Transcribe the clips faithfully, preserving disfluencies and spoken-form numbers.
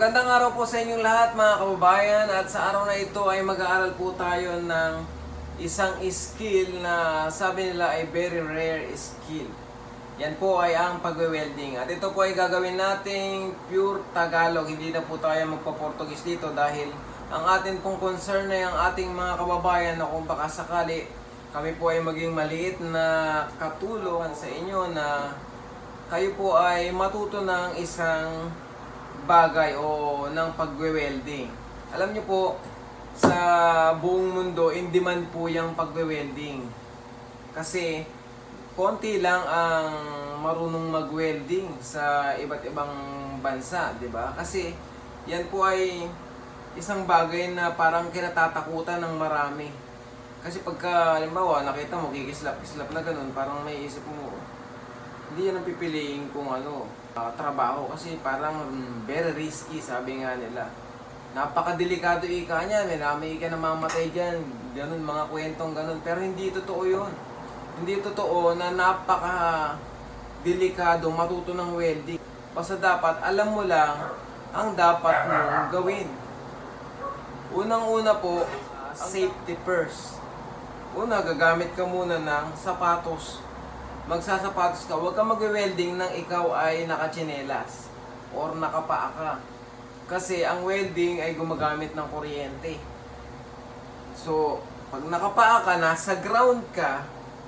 Magandang araw po sa inyong lahat mga kababayan, at sa araw na ito ay mag-aaral po tayo ng isang skill na sabi nila ay very rare skill. Yan po ay ang pagwe-welding, at ito po ay gagawin nating pure Tagalog, hindi na po tayo magpa-Portuguese dito dahil ang atin pong concern ay ang ating mga kababayan na kung baka sakali kami po ay maging maliit na katulong sa inyo na kayo po ay matuto ng isang bagay o ng pagwe-welding. Alam niyo po, sa buong mundo, in demand po yung pagwe-welding. Kasi, konti lang ang marunong mag-welding sa iba't ibang bansa, di ba? Kasi, yan po ay isang bagay na parang kinatatakutan ng marami. Kasi pagka, halimbawa, nakita mo, kikislap-kislap na ganun, parang may isip mo, hindi yan ang pipiliin kung ano, Uh, trabaho kasi parang um, very risky, sabi nga nila. Napakadelikado ika niya, may nami ka namamatay dyan, ganun, mga kwentong ganun. Pero hindi totoo yun. Hindi totoo na napaka delikado matuto ng welding. Basta dapat alam mo lang ang dapat mong gawin. Unang-una po, uh, safety first. Una, gagamit ka muna ng sapatos. Magsasapatos ka, huwag ka magwe-welding nang ikaw ay nakatsinelas or nakapaa ka. Kasi ang welding ay gumagamit ng kuryente. So, pag nakapaa ka, nasa ground ka,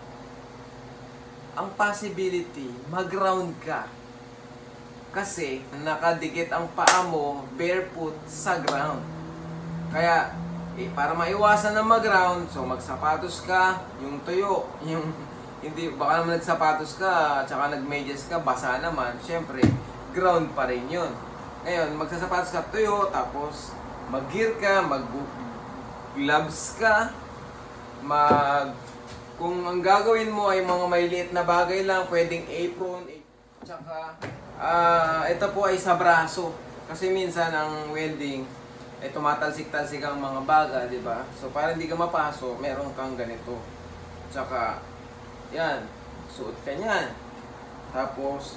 ang possibility, mag-ground ka. Kasi nakadikit ang paa mo barefoot sa ground. Kaya, eh, para maiwasan na mag-ground, so magsapatos ka, yung tuyo, yung hindi, baka naman nagsapatos ka, tsaka nagmedyas ka, basa naman, syempre, ground pa rin yun. Ngayon, magsasapatos ka, tuyo, tapos mag-gear ka, mag-gloves ka, mag... Kung ang gagawin mo ay mga maliliit na bagay lang, pwedeng apron, tsaka, uh, ito po ay sa braso. Kasi minsan ang welding, ay tumatalsik-talsik ang mga baga, di ba? So, para hindi ka mapaso, meron kang ganito. Tsaka, yan, suot ka niyan. Tapos,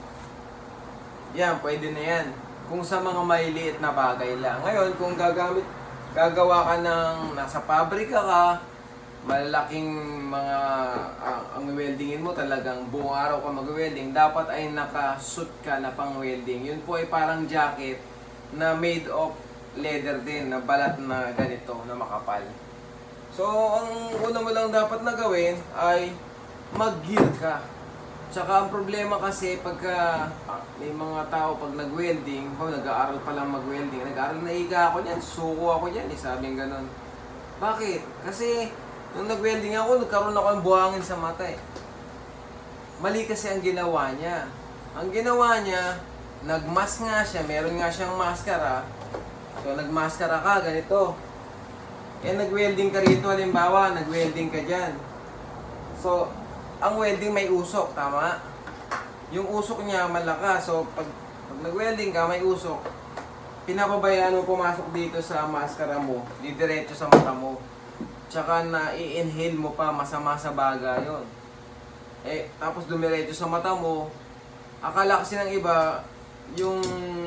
yan, pwede na yan. Kung sa mga maliliit na bagay lang. Ngayon, kung gagamit, gagawa ka ng, nasa pabrika ka, malalaking mga, uh, ang weldingin mo talagang buong araw ka mag-welding, dapat ay naka-suit ka na pang welding. Yun po ay parang jacket na made of leather din, na balat na ganito, na makapal. So, ang una mo lang dapat na gawin ay mag-gear ka. Tsaka ang problema kasi pagka ah, may mga tao pag nag-welding, oh, nag-aaral pa lang mag-welding, nag-aaral na higa ako niyan, suko ako niyan, eh, sabing ganun. Bakit? Kasi nung nag-welding ako, nagkaroon ako ng buhangin sa mata eh. Mali kasi ang ginawa niya. Ang ginawa niya, nag-mask nga siya, meron nga siyang maskara. So nag-maskara ka, ganito. Eh nag-welding ka rito, halimbawa, nag-welding ka dyan. So, ang welding may usok, tama? Yung usok niya malakas. So, pag, pag nag-welding ka, may usok, pinapabayaan mo pumasok dito sa maskara mo, didiretso sa mata mo. Tsaka na i-inhale mo pa, masama sa baga yon. Eh, tapos dumiretso sa mata mo, akala kasi ng iba, yung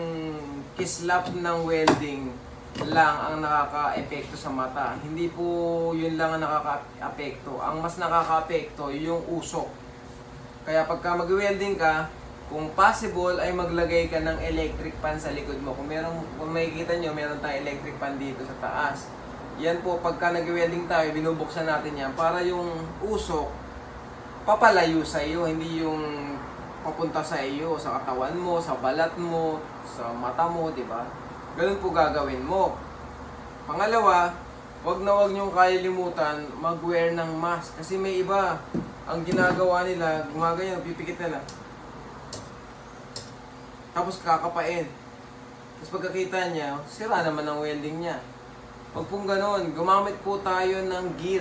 kislap ng welding lang ang nakaka-epekto sa mata. Hindi po yun lang ang nakaka-epekto. Ang mas nakaka-epekto yung usok. Kaya pagka mag-welding ka, kung possible ay maglagay ka ng electric fan sa likod mo. Kung meron, kung makikita nyo, meron tayong electric fan dito sa taas. Yan po, pagka nag-welding tayo, binubuksan natin yan para yung usok papalayo sa iyo, hindi yung papunta sa iyo, sa katawan mo, sa balat mo, sa mata mo, di ba? Ganun po gagawin mo. Pangalawa, wag na wag niyong kalilimutan mag-wear ng mask. Kasi may iba, ang ginagawa nila, gumaganyan, pipikit nila. Tapos kakapain. Tapos pagkakita niya, sira naman ang welding niya. Wag pong ganun. Gumamit po tayo ng gear.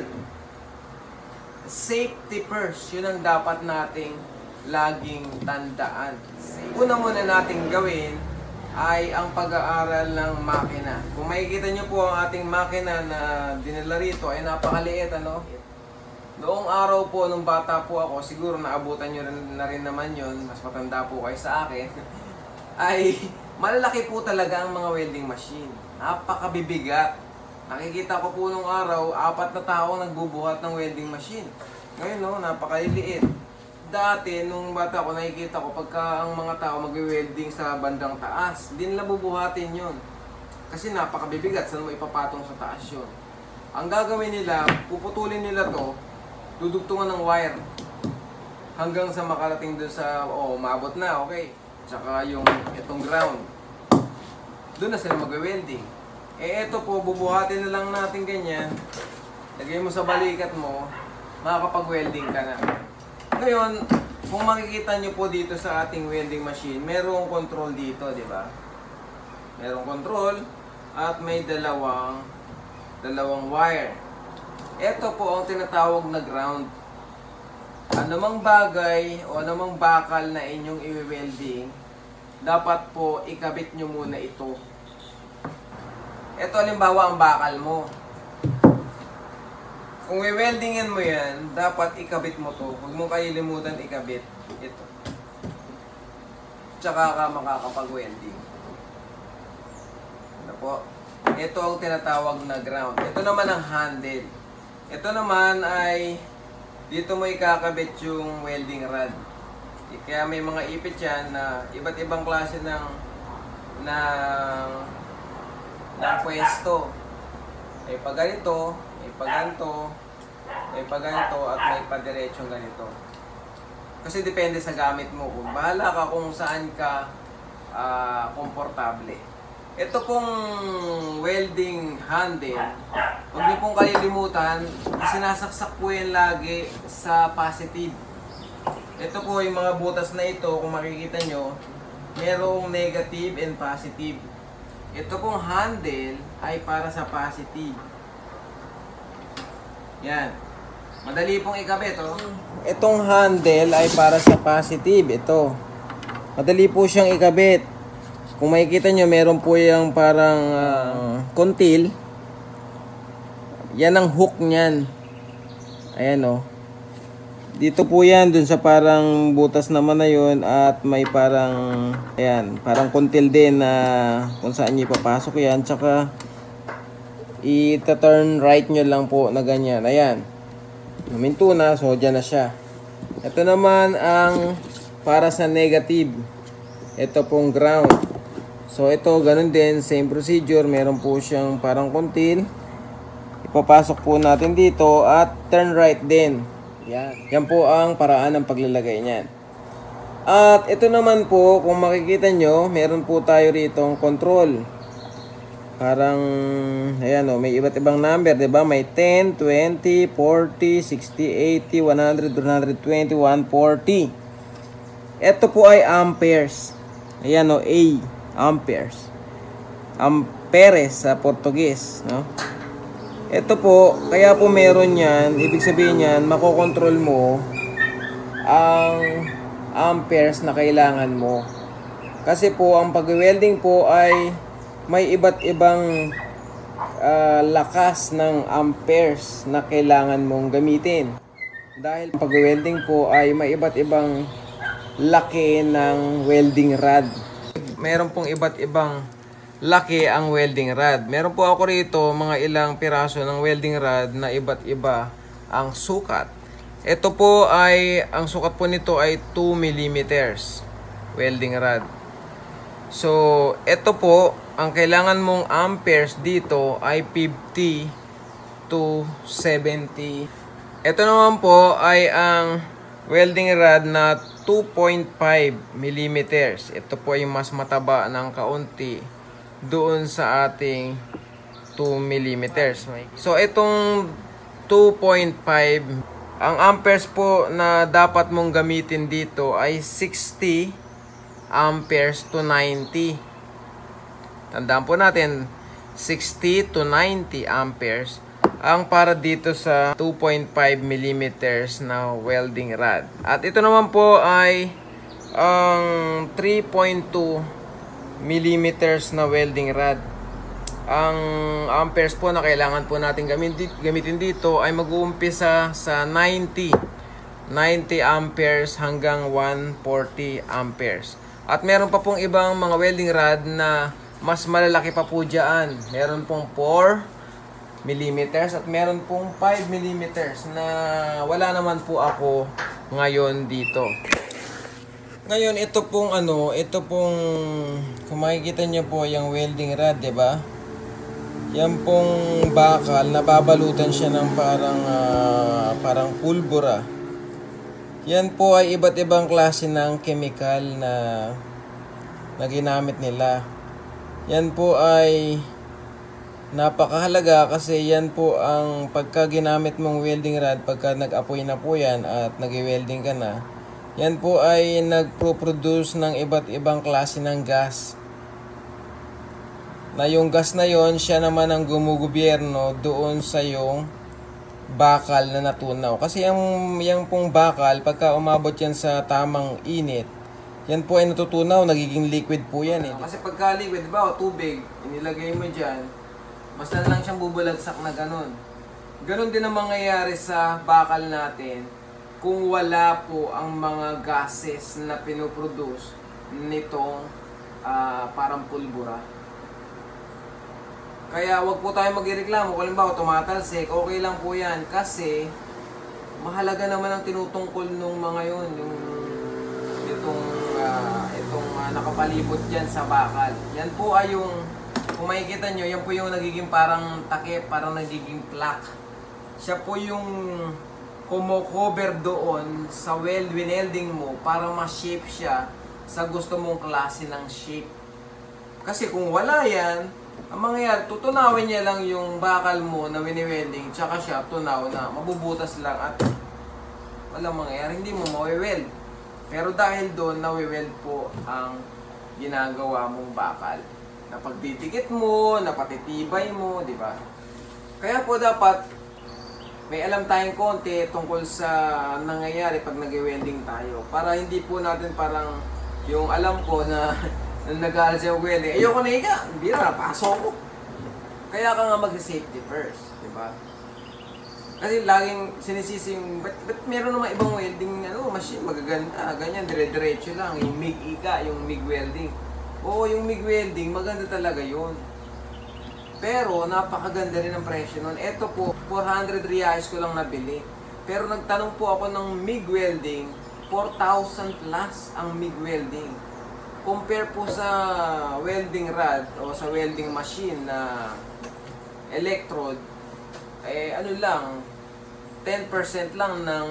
Safety first. Yun ang dapat nating laging tandaan. Una muna nating gawin ay ang pag-aaral ng makina. Kung makikita nyo po ang ating makina na dinala rito ay napakaliit, ano? Noong araw po, nung bata po ako, siguro naabutan nyo rin, na rin naman yon, mas matanda po kayo sa akin, ay Malalaki po talaga ang mga welding machine. Napakabibigat. Nakikita ko po nung araw, apat na tao nagbubuhat ng welding machine. Ngayon, no, napakaliliit. Dati, nung bata ko, nakikita ko pagka ang mga tao mag-welding sa bandang taas, hindi nila bubuhatin yun. Kasi napakabibigat, saan mo ipapatong sa taas yun. Ang gagawin nila, puputulin nila to, dudugtungan ng wire. Hanggang sa makarating dun sa, oh, maabot na, okay. Tsaka yung itong ground. Doon na sila mag-welding. Eh, eto po, bubuhatin na lang natin ganyan. Lagay mo sa balikat mo, makakapag-welding ka na. Ngayon, kung makikita nyo po dito sa ating welding machine, merong control dito, di ba? Merong control at may dalawang dalawang wire. Ito po ang tinatawag na ground. Anumang bagay o anumang bakal na inyong i-welding, dapat po ikabit nyo muna ito. Ito halimbawa ang bakal mo. Kung i-weldingin mo yan, dapat ikabit mo to. Huwag mo kalilimutan ikabit ito. Tsaka ka makakapag-welding. Ano po? Ito ang tinatawag na ground. Ito naman ang handle. Ito naman ay dito mo ikakabit yung welding rod. Kaya may mga ipit yan na iba't ibang klase ng ng, ng pwesto. May pa ganito, may pa ganito, may pa ganito, at may pa diretsong ganito. Kasi depende sa gamit mo. Kung bahala ka kung saan ka uh, komportable. Ito pong welding handle, huwag niyo pong kalilimutan, sinasaksak po yan lagi sa positive. Ito po yung mga butas na ito, kung makikita nyo, merong negative and positive. Ito pong handle ay para sa positive. Yan. Madali pong ikabit, oh. Itong handle ay para sa positive. Ito. Madali po siyang ikabit. Kung makikita nyo, meron po yung parang uh, kontil. Yan ang hook niyan. Ayan, oh. Dito po yan, dun sa parang butas naman na yun. At may parang, ayan, parang kontil din na kung saan nyo ipapasok yan. Tsaka, i-turn right nyo lang po na ganyan. Ayan. Huminto na, so dyan na siya. Ito naman ang para sa negative. Ito pong ground. So ito, ganun din, same procedure. Meron po siyang parang kontil. Ipapasok po natin dito at turn right din. Yan. Yan po ang paraan ng paglalagay niyan. At ito naman po, kung makikita nyo, meron po tayo rito ang control. Parang, ayan o, may iba't ibang number, diba? May ten, twenty, forty, sixty, eighty, one hundred, one twenty, one forty. Ito po ay amperes. Ayan o, A. Amperes. Amperes sa Portuguese, no? Ito po, kaya po meron yan, ibig sabihin yan, makokontrol mo ang amperes na kailangan mo. Kasi po, ang pag-welding po ay may iba't ibang uh, lakas ng amperes na kailangan mong gamitin. Dahil pag-welding po ay may iba't ibang laki ng welding rod. Meron pong iba't ibang laki ang welding rod. Meron po ako rito mga ilang piraso ng welding rod na iba't iba ang sukat. Ito po ay, ang sukat po nito ay two millimeters welding rod. So, ito po, ang kailangan mong amperes dito ay fifty to seventy. Ito naman po ay ang welding rod na two point five millimeters. Ito po ay mas mataba ng kaunti doon sa ating two millimeters. So itong two point five, ang amperes po na dapat mong gamitin dito ay sixty amperes to ninety. Tandaan po natin, sixty to ninety amperes ang para dito sa two point five millimeters na welding rod. At ito naman po ay ang three point two millimeters na welding rod. Ang amperes po na kailangan po natin gamitin dito ay mag-uumpisa sa ninety amperes hanggang one forty amperes. At meron pa pong ibang mga welding rod na mas malalaki pa po dyan. Meron pong four millimeters at meron pong five millimeters na wala naman po ako ngayon dito. Ngayon, ito pong ano, ito pong, kung makikita nyo po yung welding rod, diba? Yan pong bakal, nababalutan siya ng parang, uh, parang pulbura. Yan po ay iba't ibang klase ng chemical na, na ginamit nila. Yan po ay napakahalaga kasi yan po ang pagka ginamit mong welding rod, pagka nag-apoy na po yan at nag-welding ka na, yan po ay nagpo-produce ng iba't ibang klase ng gas. Na yung gas na yon, siya naman ang gumugobyerno doon sa yung bakal na natunaw. Kasi yung, yung pong bakal, pagka umabot yan sa tamang init, yan po ay natutunaw, nagiging liquid po yan eh. Kasi pagka liquid, diba, o tubig, inilagay mo dyan, basta lang siyang bubulagsak na ganun. Ganun din ang mangyayari sa bakal natin kung wala po ang mga gases na pinoproduce nitong uh, parang pulbura. Kaya wag po tayo magreklamo. Kung halimbawa tumatalsik, okay lang po yan kasi mahalaga naman ang tinutungkol nung mga yun, yung itong, uh, itong uh, nakapalibot dyan sa bakal. Yan po ay yung, kung makikita nyo, yan po yung nagiging parang takip, parang nagiging plaque. Siya po yung kumocover doon sa weld winelding mo para ma-shape siya sa gusto mong klase ng shape. Kasi kung wala yan, ang mangyayari, tutunawin niya lang yung bakal mo na wini-welding, tsaka siya tunaw na mabubutas lang at walang mangyayari, hindi mo mawi-weld. Pero dahil doon, nawi-weld po ang ginagawa mong bakal. Napagdidikit mo, napatitibay mo, di ba? Kaya po dapat may alam tayong konti tungkol sa nangyayari pag nag-welding tayo. Para hindi po natin parang yung alam ko na nag-aaral siya welding. Ayoko na ika, hindi na, pasok ko. Kaya ka nga mag-safety first, di ba? Kasi laging sinisisi yung, ba't, ba't meron naman ibang welding, ano, machine, magaganda, ganyan, dire-diretso lang, yung MIG ika, yung MIG welding. Oo, yung MIG welding, maganda talaga yun. Pero, napakaganda rin ang presyo nun. Ito po, four hundred reais ko lang nabili. Pero nagtanong po ako ng MIG welding, four thousand plus ang MIG welding. Compare po sa welding rod o sa welding machine na electrode, eh ano lang, ten percent lang ng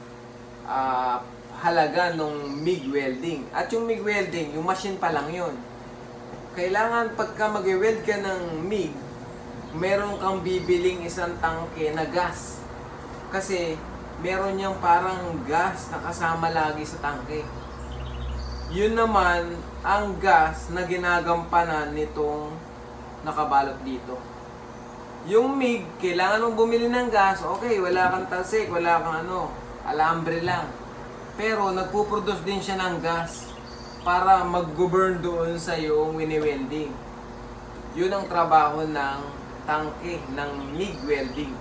uh, halaga ng MIG welding. At yung MIG welding, yung machine pa lang yun. Kailangan pagka mag-weld ka ng MIG, meron kang bibiling isang tangke na gas. Kasi meron niyang parang gas na kasama lagi sa tangke. Yun naman ang gas na ginagampanan nitong nakabalot dito. Yung MIG, kailangan mong bumili ng gas, okay, wala kang talsik, wala kang ano, alambre lang. Pero nagpuproduce din siya ng gas para mag-govern doon sa yung wini-welding. Yun ang trabaho ng tangke ng MIG welding.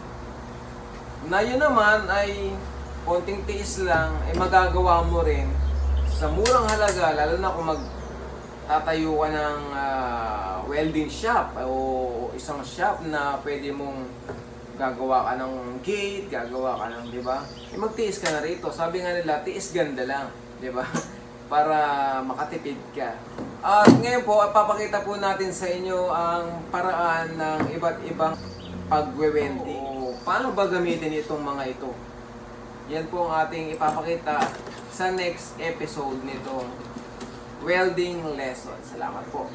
Na yun naman ay konting tiis lang, ay magagawa mo rin sa murang halaga, lalo na kung magtatayo ka ng uh, welding shop o isang shop na pwede mong gagawa ka ng gate, gagawa ka ng, di ba? E magtiis ka na rito. Sabi nga nila, tiis ganda lang, di ba? Para makatipid ka. At ngayon po, papakita po natin sa inyo ang paraan ng iba't ibang pagwe-welding. O, paano ba gamitin itong mga ito? Yan po ang ating ipapakita sa next episode nitong welding lesson. Salamat po.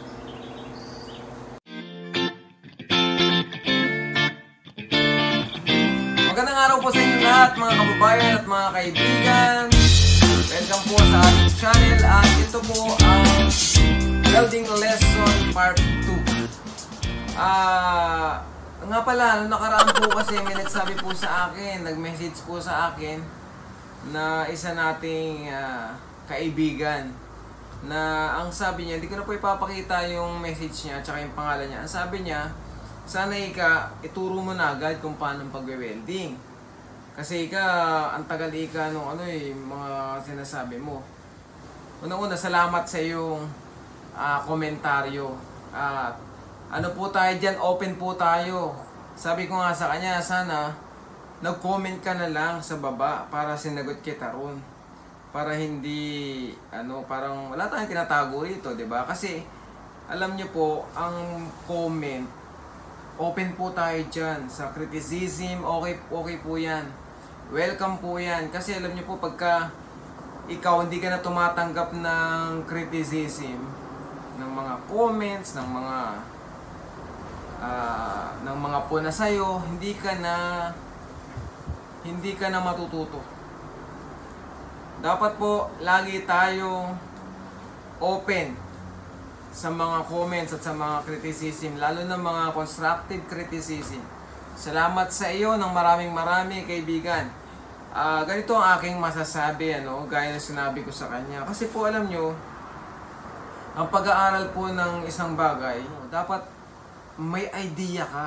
Magandang araw po sa inyo lahat, mga kababayan at mga kaibigan. Welcome po sa ating channel at ito po ang welding lesson part two. Ah, uh, nga pala, nung nakaraan po kasi may nagsabi po sa akin, nag-message po sa akin na isa nating uh, kaibigan na ang sabi niya, hindi ko na po ipapakita yung message niya at yung pangalan niya. Ang sabi niya, sana ika, ituro mo na agad kung paano pag-welding. Kasi ika, ang tagal ika nung ano eh, mga sinasabi mo. Unang-una, salamat sa iyong uh, komentaryo. At uh, ano po tayo dyan, open po tayo. Sabi ko nga sa kanya, sana nag-comment ka na lang sa baba para sinagot kita ron. Para hindi, ano, parang wala tayong tinatago rito, di ba? Kasi, alam nyo po, ang comment, open po tayo dyan. Sa criticism, okay, okay po yan. Welcome po yan. Kasi alam nyo po, pagka ikaw hindi ka na tumatanggap ng criticism, ng mga comments, ng mga, uh, ng mga puna sa'yo, hindi ka na, hindi ka na matututo. Dapat po, lagi tayong open sa mga comments at sa mga criticism, lalo na mga constructive criticism. Salamat sa iyo ng maraming marami, kaibigan. Uh, ganito ang aking masasabi, ano, gaya na sinabi ko sa kanya. Kasi po alam nyo, ang pag-aaral po ng isang bagay, dapat may idea ka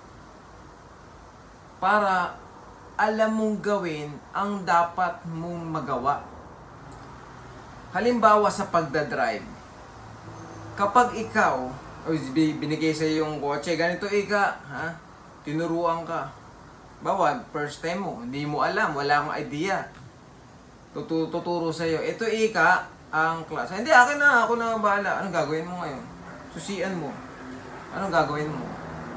para alam mong gawin ang dapat mong magawa. Halimbawa sa pagdadrive, kapag ikaw, o binigay sa yung kotse, ganito ika, ha? Tinuruan ka. Bawa, first time mo, hindi mo alam, wala kang idea. Tutu tuturo sa iyo. Ito ika, ang class. Hindi, akin na, ako na bahala. Anong gagawin mo ngayon? Susian mo. Anong gagawin mo?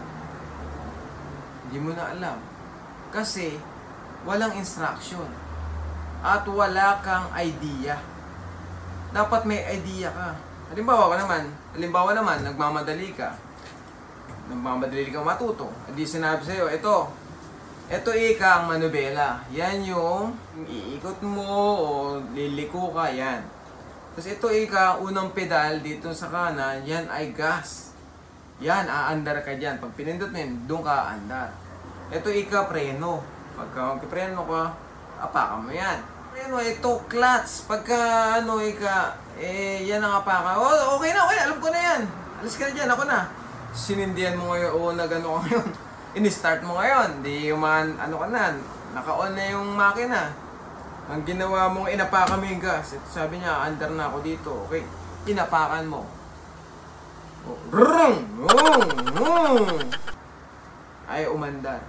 Hindi mo na alam. Kasi, walang instruction. At wala kang idea. Dapat may idea ka. Halimbawa ka naman, halimbawa naman, nagmamadali ka. Nagmamadali ka matuto. Hindi sinabi sa'yo, ito, ito ika ang manubela. Yan yung iikot mo o liliko ka, yan. Tapos ito ika, unang pedal dito sa kanan, yan ay gas. Yan, aandar ka dyan. Pag pinindot mo yun, doon ka aandar. Ito ika, preno. Pagka magkipreno ka, apakan mo yan. Preno, ito, clutch. Pagka, ano, ika, eh, yan ang apakan. Oh, okay na, okay na, alam ko na yan. Alis ka na dyan, ako na. Sinindihan mo ngayon, o nag-ano ka ngayon. In-start mo ngayon. Di man, ano ka na, naka-on na yung makina. Ang ginawa mong inapakan mo yung gas. Ito, sabi niya, under na ako dito. Okay, inapakan mo. Oh, rrrng! Oh, oh. Ay, umandar.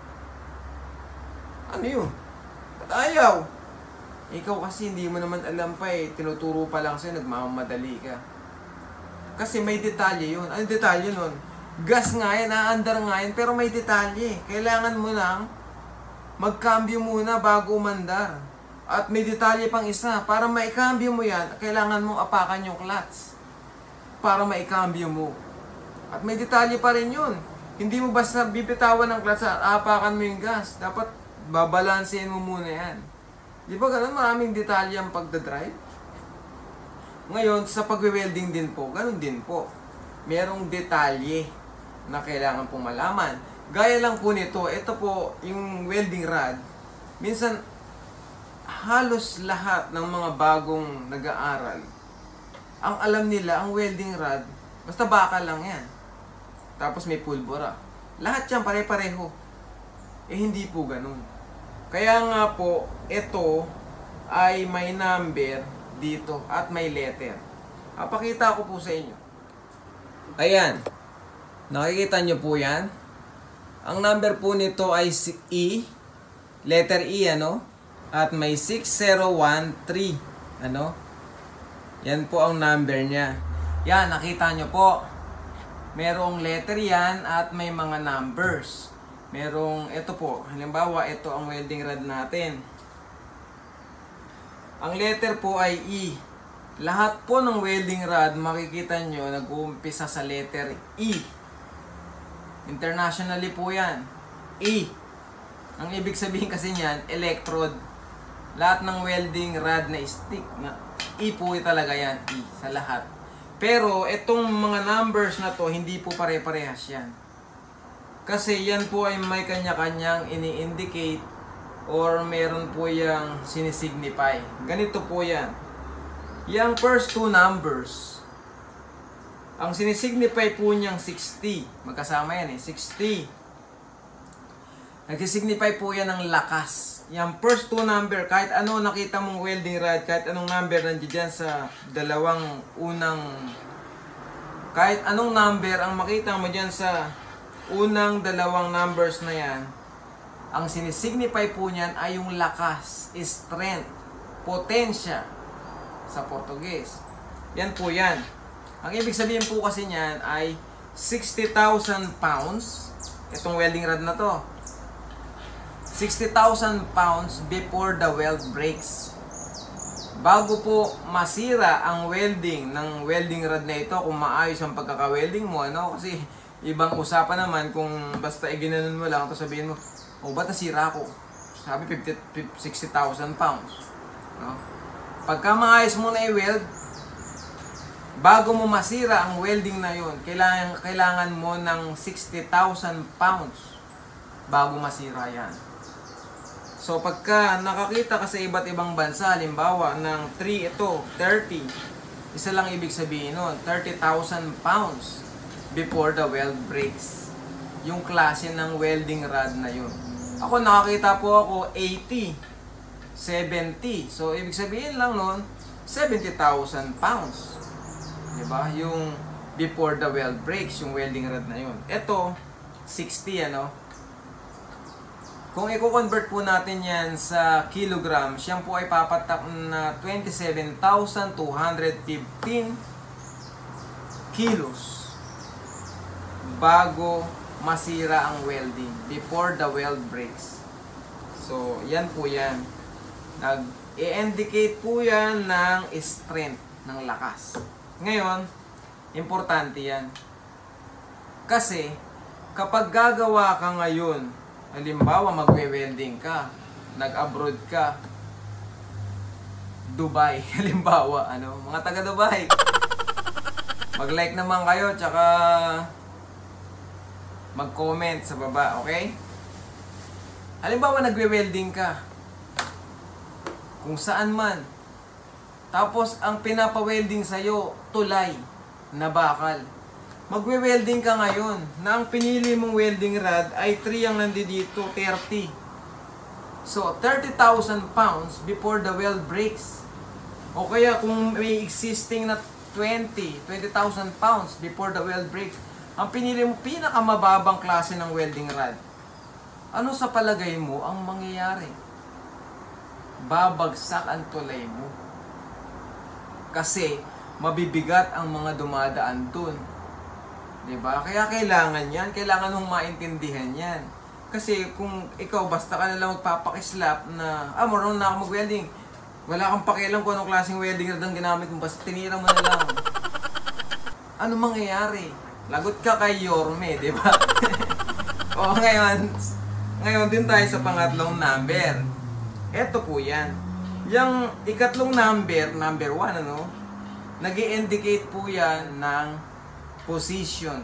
Ano yun? Ba't ayaw? Ikaw kasi hindi mo naman alam pa eh. Tinuturo pa lang sa'yo, nagmamamadali ka. Kasi may detalye yun. Ano detalye nun? Gas nga yan, aandar nga yan, pero may detalye. Kailangan mo lang magkambyo muna bago umandar. At may detalye pang isa. Para maikambyo mo yan, kailangan mong apakan yung clutch. Para maikambyo mo. At may detalye pa rin yun. Hindi mo basta bibitawan ng clutch at apakan mo yung gas. Dapat babalansin mo muna yan. Di ba ganun? Maraming detalye ang pagdadrive. Ngayon, sa pag-welding din po, ganun din po. Merong detalye na kailangan pong malaman. Gaya lang po nito, ito po yung welding rod. Minsan, halos lahat ng mga bagong nag-aaral, ang alam nila, ang welding rod, basta bakal lang yan. Tapos may pulbura. Lahat yan pare-pareho. Eh hindi po ganun. Kaya nga po, ito ay may number dito at may letter. Papakita ko po sa inyo. Ayan. Nakikita nyo po yan. Ang number po nito ay E. Letter E, ano? At may six zero one three. Ano? Yan po ang number niya. Yan, nakita nyo po. Merong letter yan at may mga numbers. Merong, ito po, halimbawa, ito ang welding rod natin. Ang letter po ay E. Lahat po ng welding rod, makikita nyo, nag-uumpisa sa letter E. Internationally po yan. E. Ang ibig sabihin kasi niyan, electrode. Lahat ng welding rod na stick, na E po talaga yan, E, sa lahat. Pero, itong mga numbers na to, hindi po pare-parehas yan. Kasi yan po ay may kanya-kanyang ini-indicate or meron po yung sinisignify. Ganito po yan. Yung first two numbers, ang sinisignify po niyang sixty. Magkasama yan eh, sixty. Nagsisignify po yan ng lakas. yung first two number, kahit ano nakita mong welding rod, kahit anong number nandiyan sa dalawang unang, kahit anong number ang makita mo dyan sa unang dalawang numbers na yan, ang sinisignify po niyan ay yung lakas, strength, potensya sa Portuguese. Yan po yan. Ang ibig sabihin po kasi niyan ay sixty thousand pounds. Itong welding rod na to. sixty thousand pounds before the weld breaks. Bago po masira ang welding ng welding rod na ito, kung maayos ang pagkaka-welding mo, ano? Kasi ibang usapan naman kung basta iginanon mo lang, tapos sabihin mo, oh, ba't nasira ko? Sabi fifty, sixty thousand pounds. No? Pagka maayos mo na i-weld, bago mo masira ang welding na yun, kailangan, kailangan mo ng sixty thousand pounds bago masira yan. So pagka nakakita ka sa iba't ibang bansa, halimbawa ng three ito, thirty, isa lang ibig sabihin nun, thirty thousand pounds before the weld breaks. Yung klase ng welding rod na yun. Ako nakakita po ako eighty, seventy. So ibig sabihin lang nun, seventy thousand pounds. Diba? Yung before the weld breaks, yung welding rod na yun. Ito, sixty, ano? Kung i-convert po natin yan sa kilogram, siyang po ay papatak na twenty-seven thousand two hundred fifteen kilos bago masira ang welding, before the weld breaks. So, yan po yan. Nag-i-indicate po yan ng strength, ng lakas. Ngayon, importante yan. Kasi, kapag gagawa ka ngayon, halimbawa magwe-welding ka, nag-abroad ka, Dubai, halimbawa, ano, mga taga Dubai. Mag-like naman kayo, tsaka mag-comment sa baba, okay? Halimbawa nagwe-welding ka, kung saan man, tapos ang pinapa-welding sa'yo, tulay na bakal. Magwe-welding ka ngayon, na ang pinili mong welding rod ay three ang nandito, thirty. So, thirty thousand pounds before the weld breaks. O kaya kung may existing na twenty, twenty thousand pounds before the weld breaks, ang pinili mo pinakamababang klase ng welding rod. Ano sa palagay mo ang mangyayari? Babagsak ang tulay mo. Kasi mabibigat ang mga dumadaan dun. Diba? Kaya kailangan yan. Kailangan mong maintindihan yan. Kasi kung ikaw basta ka nalang magpapakislap na, ah, marunong na ako mag-welding. Wala kang pakialam kung anong klaseng welding rod ang ginamit mo. Basta tinira mo na lang. Ano mangyayari? Lagot ka kay Yorme, diba? O ngayon, ngayon din tayo sa pangatlong number. Eto po yan. Yung ikatlong number, number one, ano, nag-i-indicate po yan ng position.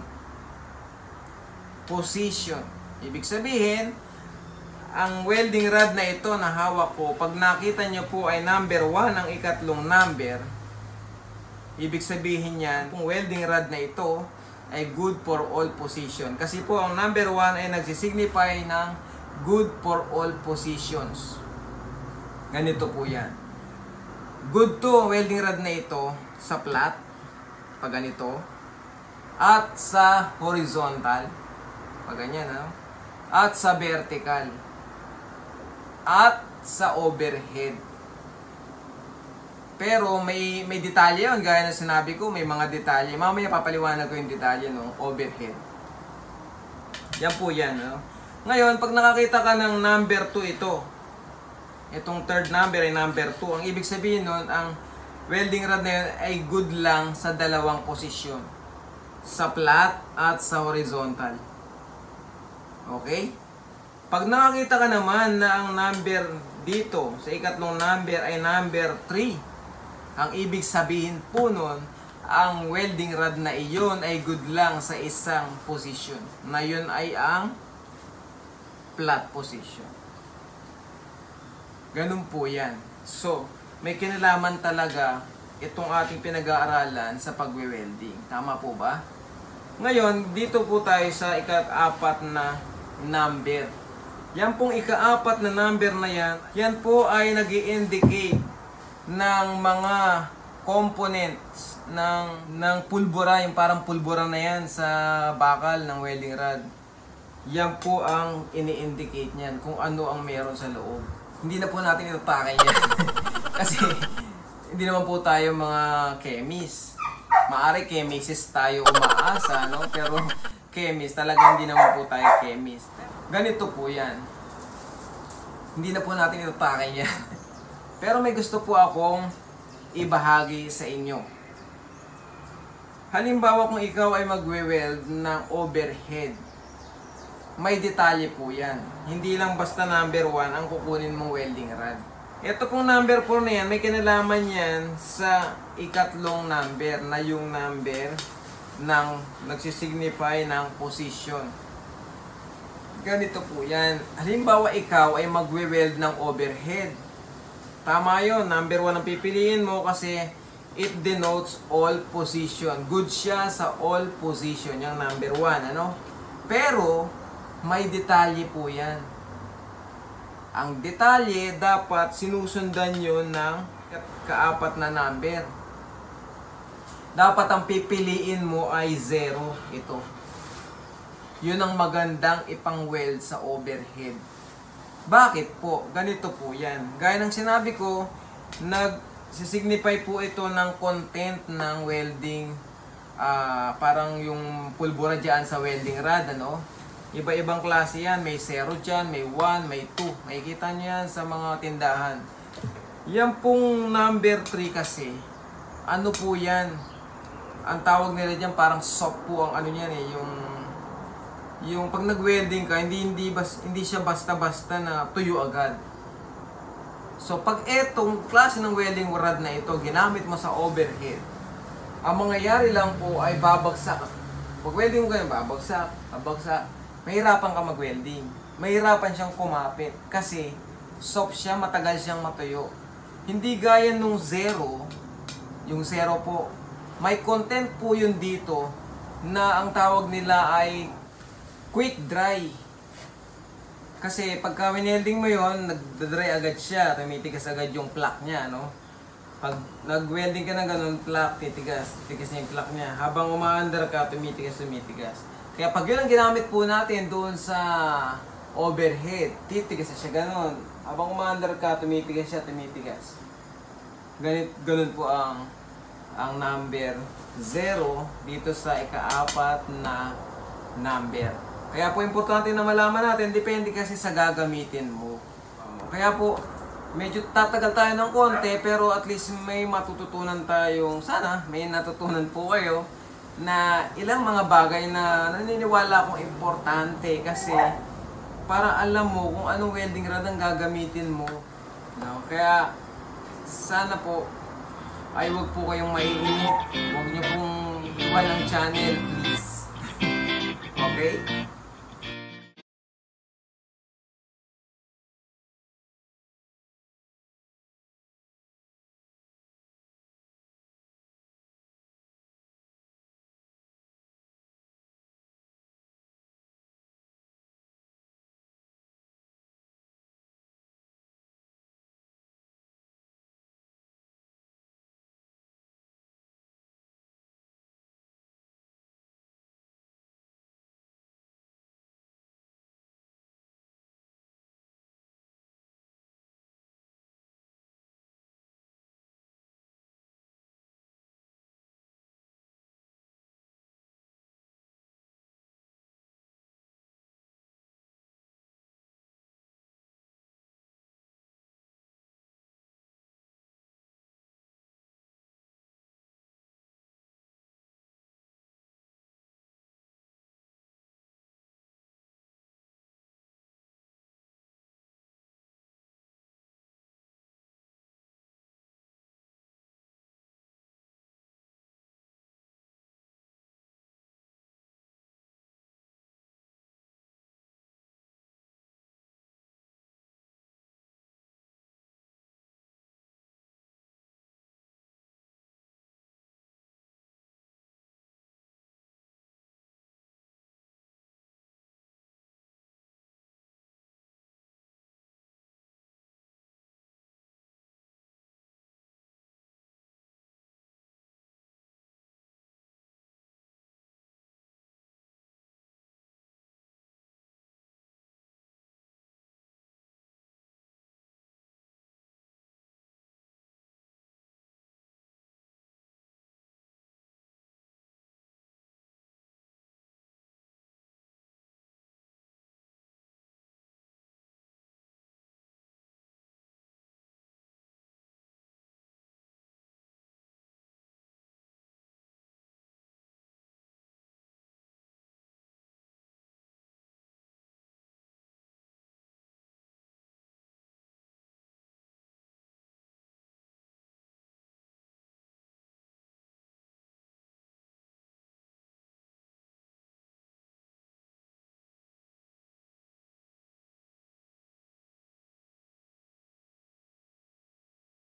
Position. Ibig sabihin, ang welding rod na ito na hawak ko, pag nakita nyo po ay number one ang ikatlong number, ibig sabihin yan, kung welding rod na ito ay good for all position. Kasi po ang number one ay nagsisignify ng good for all positions. Ganito po yan. Good to welding rod na ito sa flat, pag ganito, at sa horizontal, pag ganyan, ano? At sa vertical, at sa overhead. Pero may may detalye yun, gaya ng sinabi ko, may mga detalye. Mamaya papaliwanag ko yung detalye ng overhead. Yan po yan, no? Ngayon, pag nakakita ka ng number two ito, itong third number ay number two. Ang ibig sabihin nun, ang welding rod na yun ay good lang sa dalawang posisyon. Sa flat at sa horizontal. Okay? Pag nakakita ka naman na ang number dito, sa ikatlong number ay number three, ang ibig sabihin po nun, ang welding rod na iyon ay good lang sa isang posisyon. Na yun ay ang flat position. Ganun po yan. So, may kinalaman talaga itong ating pinag-aaralan sa pagwe-welding. Tama po ba? Ngayon, dito po tayo sa ikat-apat na number. Yan pong ikaapat na number na yan, yan po ay nag-i-indicate ng mga components ng, ng pulbura, yung parang pulbura na yan sa bakal ng welding rod. Yan po ang ini-indicate niyan kung ano ang meron sa loob. Hindi na po natin itatakay yan. Kasi hindi naman po tayo mga chemist. Maari chemist tayo umaasa, no? Pero chemist, talagang hindi naman po tayo chemist. Ganito po yan. Hindi na po natin itatakay yan. Pero may gusto po akong ibahagi sa inyo. Halimbawa kung ikaw ay magwe-weld ng overhead, may detalye po yan. Hindi lang basta number one ang kukunin mong welding rod. Ito pong number four na yan, may kinalaman yan sa ikatlong number na yung number ng nagsisignify ng position. Ganito po yan. Halimbawa ikaw ay magwe-weld ng overhead. Tama yun, number one ang pipiliin mo kasi it denotes all position. Good siya sa all position, yung number one, ano? Pero may detalye po yan. Ang detalye, dapat sinusundan yun ng kaapat na number. Dapat ang pipiliin mo ay zero. Ito. Yun ang magandang ipang-weld sa overhead. Bakit po? Ganito po yan. Gaya ng sinabi ko, nag-signify po ito ng content ng welding. Uh, parang yung pulbura dyan sa welding rod, ano? Iba-ibang klase yan. May zero dyan, may one, may two. Makikita nyo yan sa mga tindahan. Yan pong number three kasi, ano po yan? Ang tawag nila dyan, parang soft po ang ano yan eh, yung yung pag nag-welding ka, hindi hindi bas, hindi siya basta-basta na tuyo agad. So pag etong klase ng welding rod na ito ginamit mo sa overhead, ang mangyayari lang po ay babagsak. Pag welding mo ganyan, babagsak, babagsak. Mahirapan ka mag-welding. Mahirapan siyang kumapit kasi soft siya, matagal siyang matuyo. Hindi gaya nung zero, yung zero po. May content po yun dito na ang tawag nila ay quick dry. Kasi pagka winelding mo yon, nagda-dry agad siya, tumitigas agad yung plaque niya, no? Pag nag-welding ka na ganun, plaque, titigas, titigas niya yung plaque niya. Habang umaandar ka, tumitigas, tumitigas. Kaya pag yun ang ginamit po natin doon sa overhead, titigas na siya ganun. Habang umaandar ka, tumitigas siya, tumitigas. Ganit, ganun po ang ang number zero dito sa ikaapat na number. Kaya po importante na malaman natin, depende kasi sa gagamitin mo. Kaya po, medyo tatagal tayo ng konti, pero at least may matututunan tayong, sana may natutunan po kayo, na ilang mga bagay na naniniwala akong importante kasi para alam mo kung anong welding rod ang gagamitin mo. No? Kaya sana po ay wag po kayong maiinip. Huwag niyo pong iwan ang channel, please. Okay?